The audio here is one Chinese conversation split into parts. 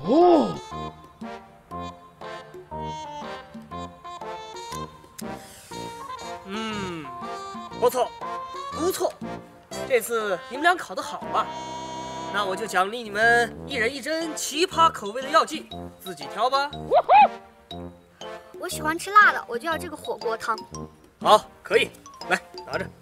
哦。 不错，不错，这次你们俩考得好啊！那我就奖励你们一人一针奇葩口味的药剂，自己挑吧。 我喜欢吃辣的，我就要这个火锅汤。 好，可以，来拿着。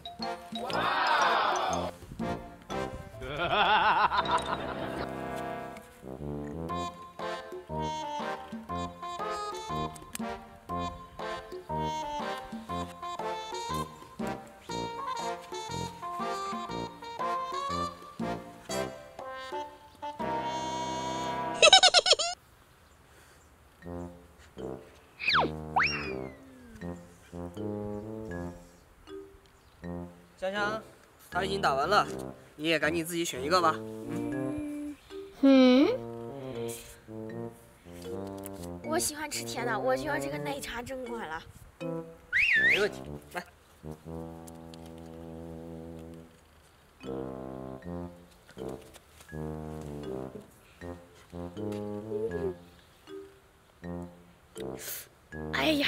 香香，他已经打完了，你也赶紧自己选一个吧。 我喜欢吃甜的，我就要这个奶茶蒸款了。 没问题，来。 哎呀！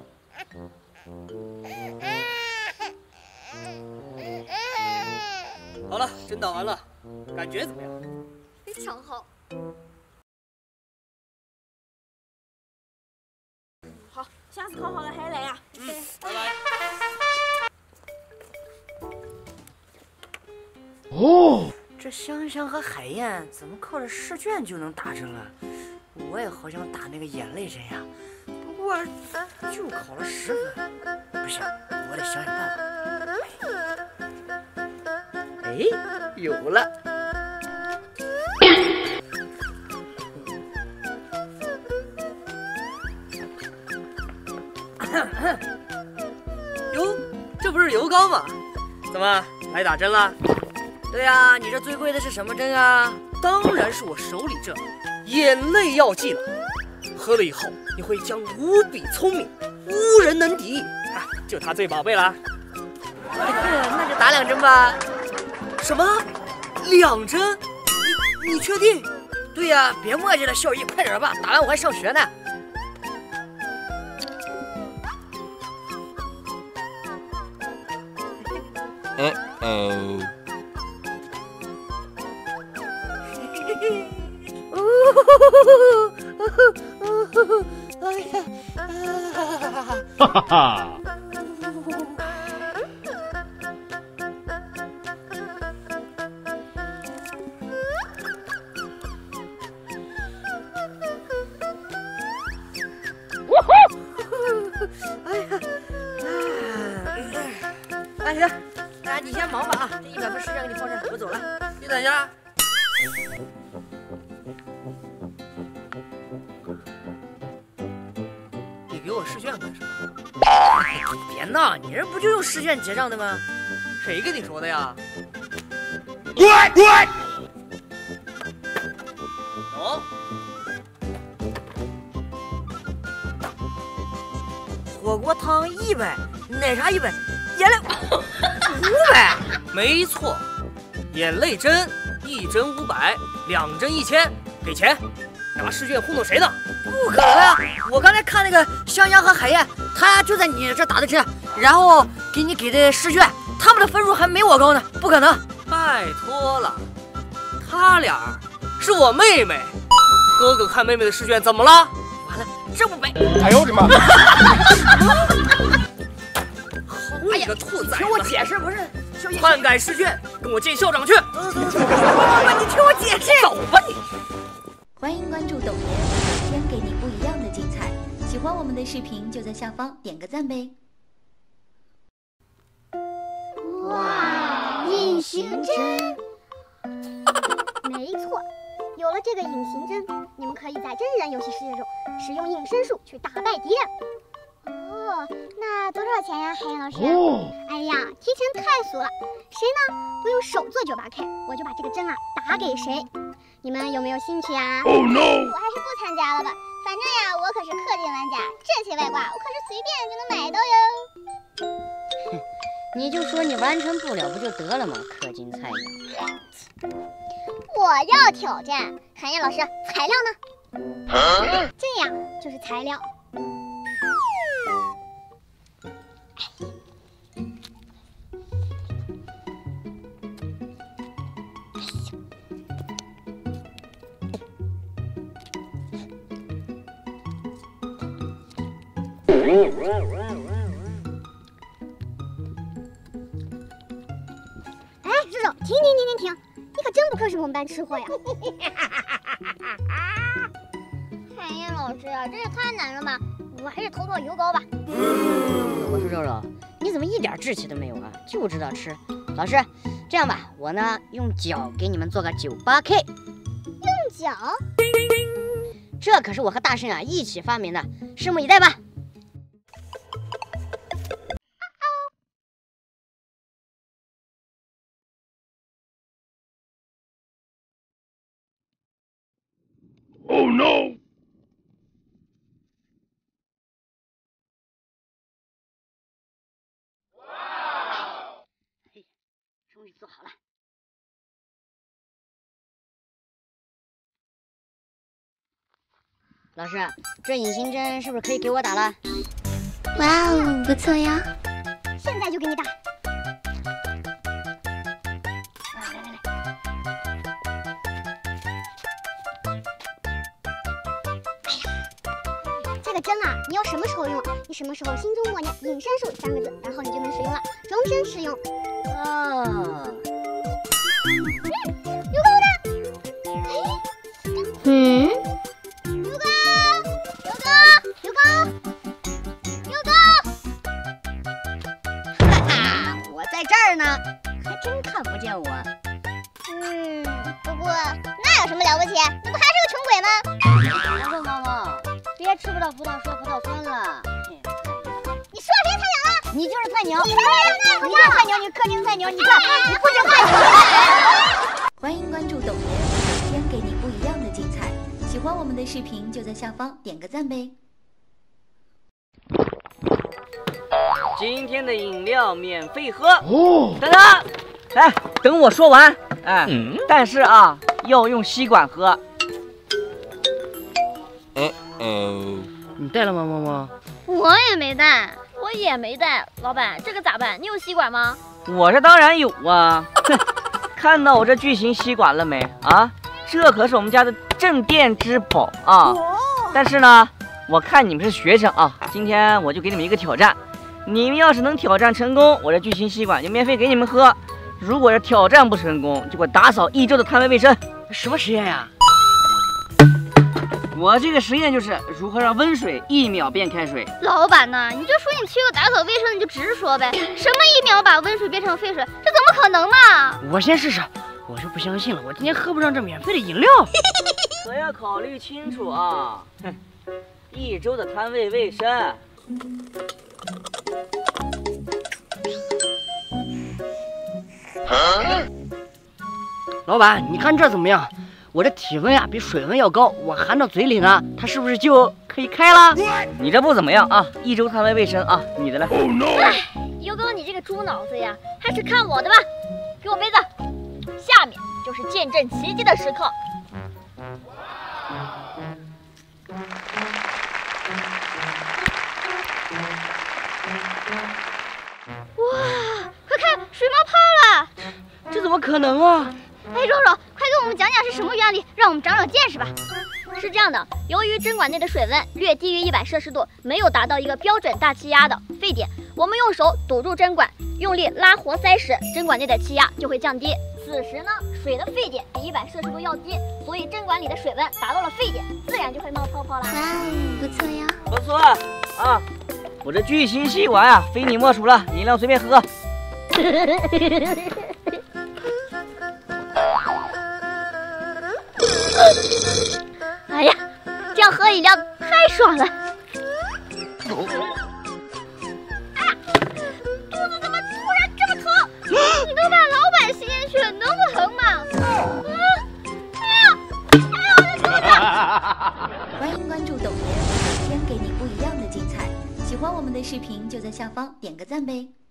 好了，真打完了，感觉怎么样？ 非常好。好，下次考好了还来呀。 拜拜。 哦， 这香香和海燕怎么靠着试卷就能打针了？我也好想打那个眼泪针呀，不过就考了10分，不行，我得想想办法。哎，有了！ 哟，这不是油膏吗？怎么来打针了？ 对呀，你这最贵的是什么针啊？ 当然是我手里这眼泪药剂了。喝了以后，你会将无比聪明，无人能敌啊！就它最宝贝了。 那就打2针吧。 什么？2针？你确定？ 对呀，别磨叽了，小姨，快点吧，打完我还上学呢。 哈哈哈！ 哎呀，你先忙吧啊！这100分试卷给你放这儿，我走了。 你等一下。你给我试卷干什么？ 别闹，你这不就用试卷结账的吗？ 谁跟你说的呀？ 滚！ 走。 火锅汤100，奶茶100，眼泪500。 没错，眼泪针1针500，2针1000，给钱。拿试卷糊弄谁呢？ 不可能啊！我刚才看那个香香和海燕，他俩就在你这打的针，然后给你给的试卷，他们的分数还没我高呢，不可能！ 拜托了，他俩是我妹妹，哥哥看妹妹的试卷怎么了？ 完了，这不白！ 哎呦我的妈！ 好你个兔崽子！ 听我解释，不是小叶， 篡改试卷，跟我见校长去！ 走，你听我解释， 走吧你！ 欢迎关注懂爷，每天给你不一样的精彩。喜欢我们的视频，就在下方点个赞呗。 哇，隐形针！没错，有了这个隐形针，你们可以在真人游戏世界中使用隐身术去打败敌人。哦，那多少钱呀，海燕老师？哎呀，提成太俗了，谁呢不用手做98K，我就把这个针打给谁。你们有没有兴趣啊 Oh no！ 我还是不参加了吧，反正呀，我可是氪金玩家，这些外挂我可是随便就能买到哟。 你就说你完成不了不就得了吗？氪金菜鸟。 我要挑战，海燕老师，材料呢？ 这样就是材料。 哎，叔叔，停！你可真不愧是我们班吃货呀！海燕老师啊，这也太难了吧！我还是投投油糕吧。 我说肉肉，你怎么一点志气都没有啊？就知道吃。老师，这样吧，我呢用脚给你们做个98K。 用脚？ 这可是我和大圣啊一起发明的，拭目以待吧。 Oh no! 终于做好了。老师，这隐形针是不是可以给我打了？ 哇哦，不错呀！ 现在就给你打。这个针啊，你要什么时候用？你什么时候心中默念隐身术3个字，然后你就能使用了，终身使用。 哦。 油膏呢？ 嗯， 油膏！ 哈哈，我在这儿呢，还真看不见我。 不过那有什么了不起？你不还是个穷鬼吗？ 然后毛毛，别吃不到葡萄说葡萄酸了。 你说谁菜鸟了？ 你就是菜鸟， 你才菜鸟呢！ 你就是菜鸟，你氪金菜鸟，你看你不仅菜鸟。 欢迎关注懂爷，每天给你不一样的精彩。喜欢我们的视频就在下方点个赞呗。 今天的饮料免费喝。 哦， 等等，哎，等我说完。哎，但是啊，要用吸管喝。 你带了吗，猫猫？ 我也没带，我也没带。老板，这个咋办？你有吸管吗？ 我这当然有啊。哼，看到我这巨型吸管了没啊？这可是我们家的镇店之宝啊！但是呢，我看你们是学生啊，今天我就给你们一个挑战。你们要是能挑战成功，我这巨型吸管就免费给你们喝；如果是挑战不成功，就给我打扫1周的摊位卫生。 什么实验呀？ 我这个实验就是如何让温水1秒变开水。 老板呐，你就说你缺个打扫卫生，你就直说呗。什么1秒把温水变成沸水，这怎么可能嘛？ 我先试试。我就不相信了，我今天喝不上这免费的饮料。 可要考虑清楚啊！哼，1周的摊位卫生。 老板，你看这怎么样？我这体温呀比水温要高，我含到嘴里呢，它是不是就可以开了？ 你这不怎么样啊！1周摊位卫生啊，你的了。 Oh no！ 油膏，你这个猪脑子呀，还是看我的吧。给我杯子，下面就是见证奇迹的时刻。哇，快看，水冒泡了！ 这怎么可能啊？ 哎，肉肉，快给我们讲讲是什么原理，让我们长长见识吧。是这样的，由于针管内的水温略低于100摄氏度，没有达到一个标准大气压的沸点，我们用手堵住针管，用力拉活塞时，针管内的气压就会降低。此时呢，水的沸点比100摄氏度要低，所以针管里的水温达到了沸点，自然就会冒泡泡啦。 哇哦，不错呀！ 不错啊，我这巨型吸管啊，非你莫属了，饮料随便喝。 哎呀，这样喝饮料太爽了！哎呀，肚子怎么突然这么疼？你都把老板吸进去了，能不疼吗？ 欢迎关注懂爷，每天给你不一样的精彩。喜欢我们的视频就在下方点个赞呗。